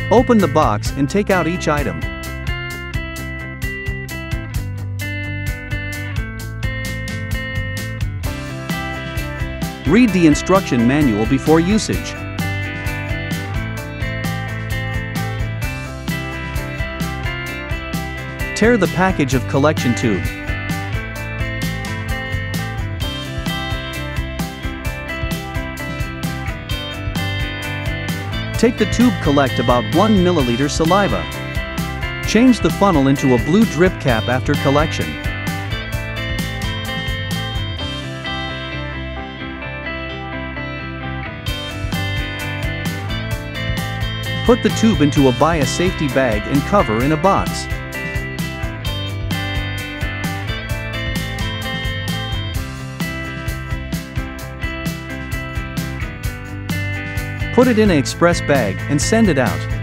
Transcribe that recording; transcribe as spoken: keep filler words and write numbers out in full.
Open the box and take out each item. Read the instruction manual before usage. Tear the package of collection tube. Take the tube, collect about one milliliter saliva. Change the funnel into a blue drip cap after collection. Put the tube into a biosafety bag and cover in a box. Put it in an express bag and send it out.